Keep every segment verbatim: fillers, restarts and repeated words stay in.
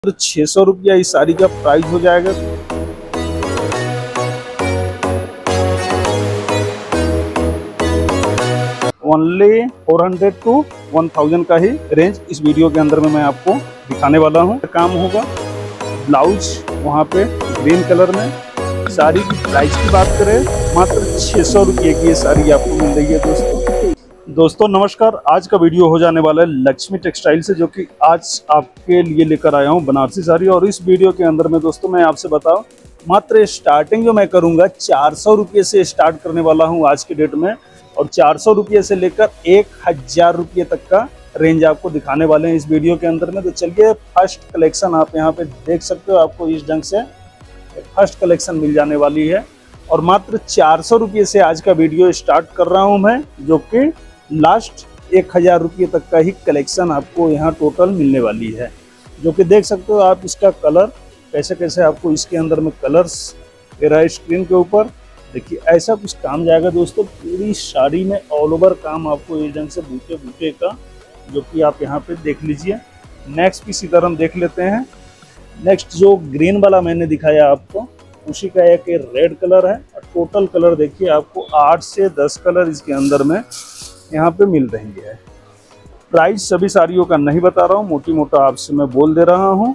तो छः सौ रुपया इस साड़ी का प्राइस हो जाएगा। Only four hundred to one thousand का ही रेंज इस वीडियो के अंदर में मैं आपको दिखाने वाला हूँ। काम होगा ब्लाउज वहाँ पे ग्रीन कलर में। साड़ी की प्राइस की बात करें मात्र छः सौ रुपये की ये साड़ी आपको मिल रही है। दोस्तों दोस्तों नमस्कार, आज का वीडियो हो जाने वाला है लक्ष्मी टेक्सटाइल से, जो कि आज आपके लिए लेकर आया हूँ बनारसी साड़ी। और इस वीडियो के अंदर में दोस्तों मैं आपसे बताऊँ मात्र स्टार्टिंग जो मैं करूँगा चार सौ रुपये से स्टार्ट करने वाला हूँ आज के डेट में, और चार सौ रुपये से लेकर एक हज़ार रुपये तक का रेंज आपको दिखाने वाले हैं इस वीडियो के अंदर में। तो चलिए फर्स्ट कलेक्शन आप यहाँ पे देख सकते हो, आपको इस ढंग से फर्स्ट कलेक्शन मिल जाने वाली है। और मात्र चार सौ रुपये से आज का वीडियो स्टार्ट कर रहा हूँ मैं, जो कि लास्ट एक हज़ार रुपये तक का ही कलेक्शन आपको यहाँ टोटल मिलने वाली है। जो कि देख सकते हो आप इसका कलर कैसे कैसे आपको इसके अंदर में कलर्स दे रहा है स्क्रीन के ऊपर। देखिए ऐसा कुछ काम जाएगा दोस्तों, पूरी साड़ी में ऑल ओवर काम आपको इस ढंग से बूटे बूटे का, जो कि आप यहाँ पे देख लीजिए। नेक्स्ट पीस इधर हम देख लेते हैं। नेक्स्ट जो ग्रीन वाला मैंने दिखाया आपको, उसी का एक रेड कलर है। और टोटल कलर देखिए आपको आठ से दस कलर इसके अंदर में यहाँ पे मिल रही है। प्राइस सभी साड़ियों का नहीं बता रहा हूँ, मोटी मोटा आपसे मैं बोल दे रहा हूँ।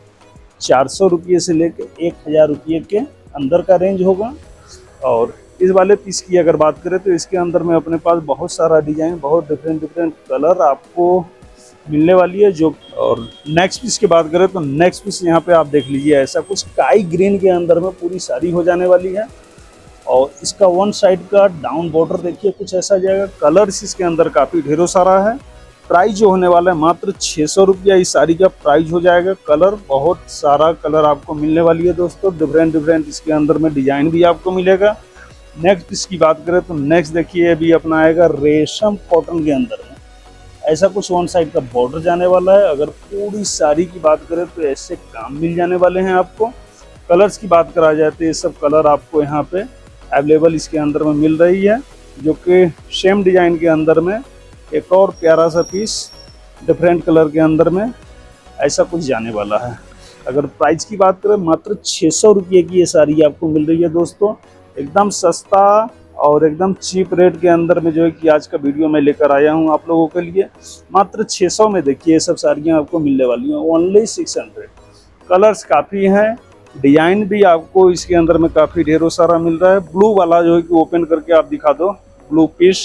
चार सौ रुपये से लेकर एक हज़ार रुपये के अंदर का रेंज होगा। और इस वाले पीस की अगर बात करें तो इसके अंदर में अपने पास बहुत सारा डिजाइन, बहुत डिफरेंट डिफरेंट कलर आपको मिलने वाली है। जो और नेक्स्ट पीस की बात करें तो नेक्स्ट पीस यहाँ पे आप देख लीजिए, ऐसा कुछ स्काई ग्रीन के अंदर में पूरी साड़ी हो जाने वाली है। और इसका वन साइड का डाउन बॉर्डर देखिए कुछ ऐसा जाएगा। कलर्स इसके अंदर काफ़ी ढेरों सारा है। प्राइस जो होने वाला है मात्र छः सौ रुपया इस साड़ी का प्राइस हो जाएगा। कलर बहुत सारा कलर आपको मिलने वाली है दोस्तों, डिफरेंट डिफरेंट इसके अंदर में डिजाइन भी आपको मिलेगा। नेक्स्ट इसकी बात करें तो नेक्स्ट देखिए अभी अपना आएगा रेशम कॉटन के अंदर में, ऐसा कुछ वन साइड का बॉर्डर जाने वाला है। अगर पूरी साड़ी की बात करें तो ऐसे काम मिल जाने वाले हैं आपको। कलर्स की बात करा जाए तो ये सब कलर आपको यहाँ पे अवेलेबल इसके अंदर में मिल रही है, जो कि सेम डिजाइन के अंदर में एक और प्यारा सा पीस डिफरेंट कलर के अंदर में ऐसा कुछ जाने वाला है। अगर प्राइस की बात करें मात्र छः सौ रुपये की ये साड़ी आपको मिल रही है दोस्तों, एकदम सस्ता और एकदम चीप रेट के अंदर में, जो है कि आज का वीडियो मैं लेकर आया हूँ आप लोगों के लिए। मात्र छः सौ में देखिए ये सब साड़ियाँ आपको मिलने वाली हैं, ओनली सिक्स हंड्रेड। कलर्स काफ़ी हैं, डिजाइन भी आपको इसके अंदर में काफ़ी ढेरों सारा मिल रहा है। ब्लू वाला जो है कि ओपन करके आप दिखा दो, ब्लू पीस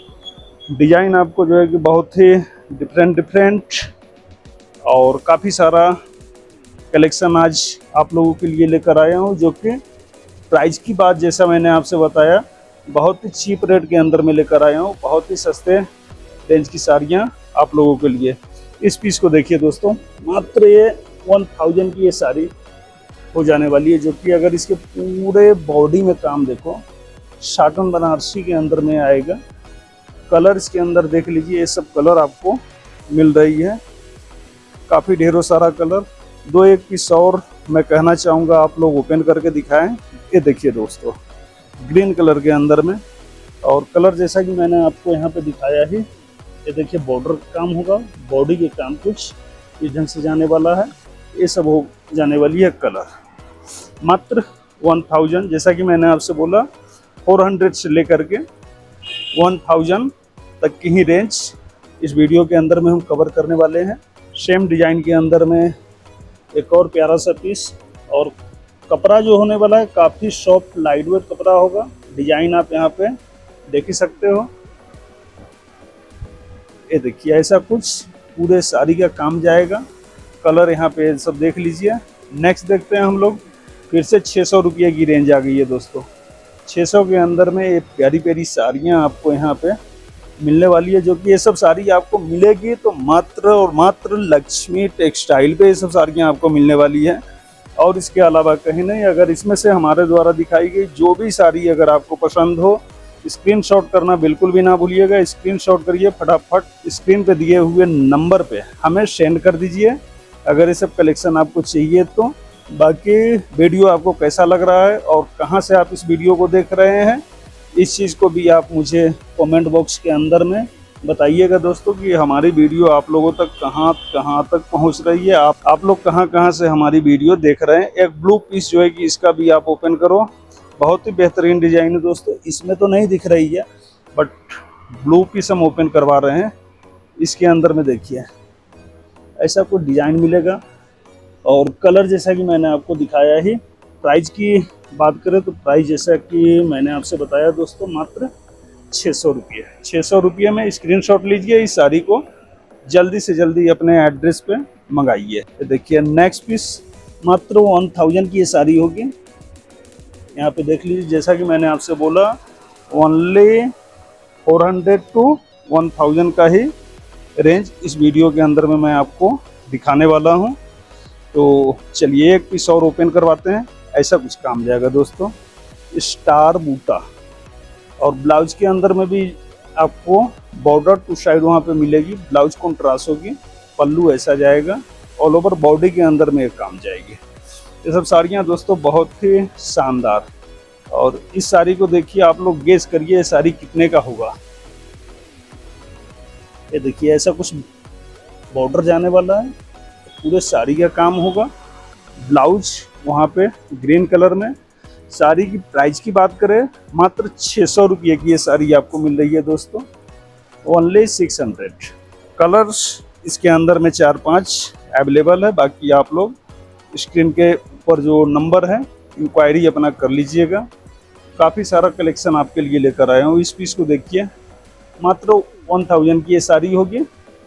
डिजाइन आपको जो है कि बहुत ही डिफरेंट डिफरेंट और काफ़ी सारा कलेक्शन आज आप लोगों के लिए लेकर आया हूँ। जो कि प्राइस की बात जैसा मैंने आपसे बताया बहुत ही चीप रेट के अंदर में लेकर आया हूँ, बहुत ही सस्ते रेंज की साड़ियाँ आप लोगों के लिए। इस पीस को देखिए दोस्तों, मात्र ये वन थाउजेंड की ये साड़ी हो जाने वाली है। जो कि अगर इसके पूरे बॉडी में काम देखो, साटन बनारसी के अंदर में आएगा। कलर इसके अंदर देख लीजिए, ये सब कलर आपको मिल रही है, काफ़ी ढेरों सारा कलर। दो एक पीस और मैं कहना चाहूँगा आप लोग ओपन करके दिखाएं। ये देखिए दोस्तों ग्रीन कलर के अंदर में, और कलर जैसा कि मैंने आपको यहाँ पे दिखाया ही, ये देखिए बॉर्डर काम होगा, बॉडी के काम कुछ इस ढंग से जाने वाला है। ये सब हो जाने वाली है कलर। मात्र वन थाउजेंड, जैसा कि मैंने आपसे बोला फोर हंड्रेड से लेकर के वन थाउजेंड तक की ही रेंज इस वीडियो के अंदर में हम कवर करने वाले हैं। सेम डिजाइन के अंदर में एक और प्यारा सा पीस, और कपड़ा जो होने वाला है काफ़ी सॉफ्ट लाइट वेट कपड़ा होगा। डिजाइन आप यहाँ पे देख ही सकते हो। ये देखिए ऐसा कुछ पूरे साड़ी का काम जाएगा। कलर यहाँ पे सब देख लीजिए। नेक्स्ट देखते हैं हम लोग, फिर से छः सौ रुपये की रेंज आ गई है दोस्तों। छः सौ के अंदर में ये प्यारी प्यारी साड़ियाँ आपको यहाँ पे मिलने वाली है। जो कि ये सब साड़ी आपको मिलेगी तो मात्र और मात्र लक्ष्मी टेक्सटाइल पे ये सब साड़ियाँ आपको मिलने वाली है, और इसके अलावा कहीं नहीं। अगर इसमें से हमारे द्वारा दिखाई गई जो भी साड़ी अगर आपको पसंद हो, स्क्रीनशॉट करना बिल्कुल भी ना भूलिएगा। स्क्रीनशॉट करिए फटाफट, स्क्रीन पे दिए हुए नंबर पे हमें सेंड कर दीजिए अगर ये सब कलेक्शन आपको चाहिए तो। बाकी वीडियो आपको कैसा लग रहा है और कहाँ से आप इस वीडियो को देख रहे हैं, इस चीज़ को भी आप मुझे कमेंट बॉक्स के अंदर में बताइएगा दोस्तों कि हमारी वीडियो आप लोगों तक कहां कहां तक पहुंच रही है, आप आप लोग कहां कहां से हमारी वीडियो देख रहे हैं। एक ब्लू पीस जो है कि इसका भी आप ओपन करो, बहुत ही बेहतरीन डिजाइन है दोस्तों। इसमें तो नहीं दिख रही है बट ब्लू पीस हम ओपन करवा रहे हैं। इसके अंदर में देखिए ऐसा कोई डिजाइन मिलेगा और कलर जैसा कि मैंने आपको दिखाया ही। प्राइस की बात करें तो प्राइस जैसा कि मैंने आपसे बताया दोस्तों मात्र छः सौ रुपये छः सौ रुपये में स्क्रीनशॉट लीजिए, इस साड़ी को जल्दी से जल्दी अपने एड्रेस पे मंगाइए। देखिए नेक्स्ट पीस मात्र वन थाउजेंड की ये साड़ी होगी। यहाँ पे देख लीजिए, जैसा कि मैंने आपसे बोला only four hundred to one thousand का ही रेंज इस वीडियो के अंदर में मैं आपको दिखाने वाला हूँ। तो चलिए एक पीस और ओपन करवाते हैं। ऐसा कुछ काम जाएगा दोस्तों, स्टार बूटा और ब्लाउज के अंदर में भी आपको बॉर्डर टू साइड वहाँ पे मिलेगी। ब्लाउज कॉन्ट्रास्ट होगी, पल्लू ऐसा जाएगा, ऑल ओवर बॉडी के अंदर में एक काम जाएगी। ये सब साड़ियाँ दोस्तों बहुत ही शानदार। और इस साड़ी को देखिए, आप लोग गेस करिए ये साड़ी कितने का होगा। ये देखिए ऐसा कुछ बॉर्डर जाने वाला है, पूरे साड़ी का काम होगा। ब्लाउज वहाँ पे ग्रीन कलर में। साड़ी की प्राइस की बात करें मात्र छः सौ रुपये की ये साड़ी आपको मिल रही है दोस्तों, ओनली सिक्स हंड्रेड। कलर्स इसके अंदर में चार पांच अवेलेबल है। बाकी आप लोग स्क्रीन के ऊपर जो नंबर है इंक्वायरी अपना कर लीजिएगा। काफ़ी सारा कलेक्शन आपके लिए लेकर आया हूँ। इस पीस को देखिए, मात्र वन थाउजेंड की ये साड़ी होगी।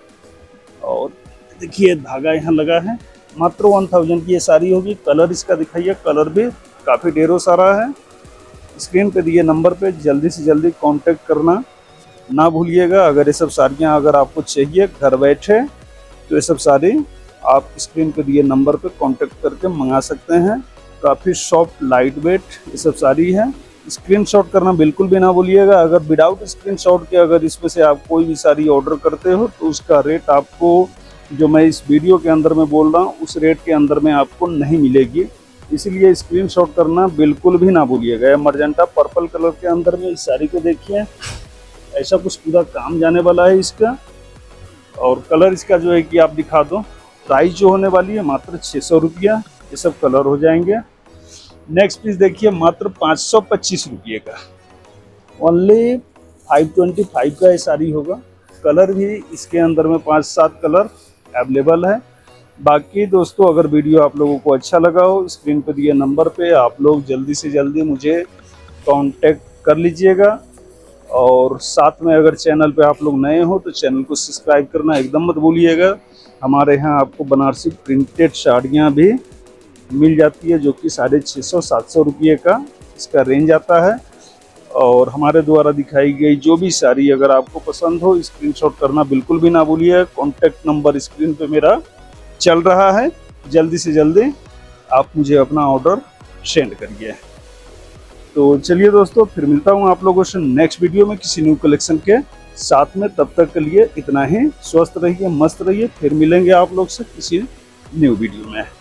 और देखिए धागा यहाँ लगा है, मात्र वन थाउजेंड की ये साड़ी होगी। कलर इसका दिखाइए, कलर भी काफ़ी ढेरों सारा है। स्क्रीन पे दिए नंबर पे जल्दी से जल्दी कांटेक्ट करना ना भूलिएगा। अगर ये सब साड़ियाँ अगर आपको चाहिए घर बैठे तो ये सब साड़ी आप स्क्रीन पे दिए नंबर पे कांटेक्ट करके मंगा सकते हैं। काफ़ी सॉफ्ट लाइट वेट ये सब साड़ी है। स्क्रीनशॉट करना बिल्कुल भी ना भूलिएगा। अगर विदाउट स्क्रीनशॉट के अगर इसमें से आप कोई भी साड़ी ऑर्डर करते हो तो उसका रेट आपको जो मैं इस वीडियो के अंदर में बोल रहा हूँ उस रेट के अंदर में आपको नहीं मिलेगी। इसीलिए स्क्रीनशॉट करना बिल्कुल भी ना भूलिएगा। मर्जेंटा पर्पल कलर के अंदर में इस साड़ी को देखिए, ऐसा कुछ पूरा काम जाने वाला है इसका। और कलर इसका जो है कि आप दिखा दो। प्राइस जो होने वाली है मात्र छः सौ रुपया, ये सब कलर हो जाएंगे। नेक्स्ट पीस देखिए, मात्र पाँच सौ पच्चीस रुपये का, ओनली फाइव ट्वेंटी फाइव का ये साड़ी होगा। कलर भी इसके अंदर में पाँच सात कलर अवेलेबल है। बाकी दोस्तों अगर वीडियो आप लोगों को अच्छा लगा हो, स्क्रीन पर दिए नंबर पे आप लोग जल्दी से जल्दी मुझे कांटेक्ट कर लीजिएगा। और साथ में अगर चैनल पे आप लोग नए हो तो चैनल को सब्सक्राइब करना एकदम मत भूलिएगा। हमारे यहाँ आपको बनारसी प्रिंटेड साड़ियाँ भी मिल जाती है जो कि साढ़े छः सौ सात सौ रुपये का इसका रेंज आता है। और हमारे द्वारा दिखाई गई जो भी साड़ी अगर आपको पसंद हो स्क्रीनशॉट करना बिल्कुल भी ना भूलिए। कॉन्टैक्ट नंबर स्क्रीन पे मेरा चल रहा है, जल्दी से जल्दी आप मुझे अपना ऑर्डर सेंड करिए। तो चलिए दोस्तों, फिर मिलता हूँ आप लोगों से नेक्स्ट वीडियो में किसी न्यू कलेक्शन के साथ में। तब तक के लिए इतना ही, स्वस्थ रहिए, मस्त रहिए। फिर मिलेंगे आप लोग से किसी न्यू वीडियो में।